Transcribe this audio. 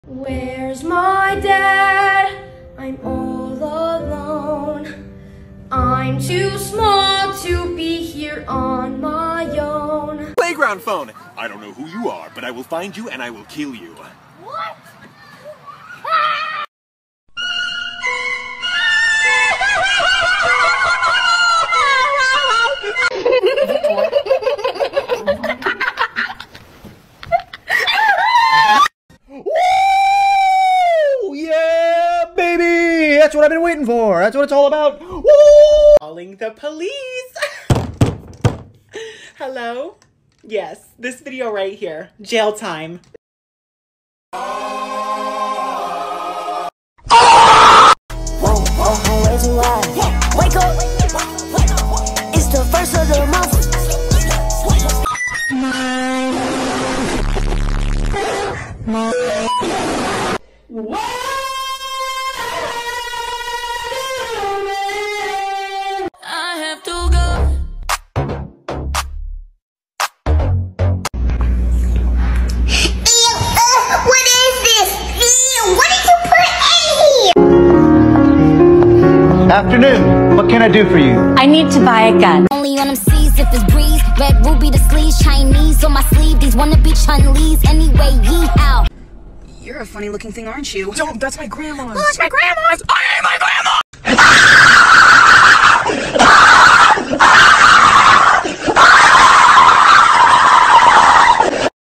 Where's my dad? I'm all alone. I'm too small to be here on my own. Playground phone! I don't know who you are, but I will find you and I will kill you. What? Woo! Yeah, baby! That's what I've been waiting for. That's what it's all about. Woo! Calling the police. Hello? Yes, this video right here. Jail time. Wake up. It's the first of the month. I have to go. What is this? What did you put in here? Afternoon. What can I do for you? I need to buy a gun. Only on them seas if it's breeze. Red ruby the sleeves, Chinese on my sleeve. These wanna be Chun-Li's anyway. Yee how? You're a funny looking thing, aren't you? Don't, that's my grandma's. Oh, that's my grandma's. I am my grandma!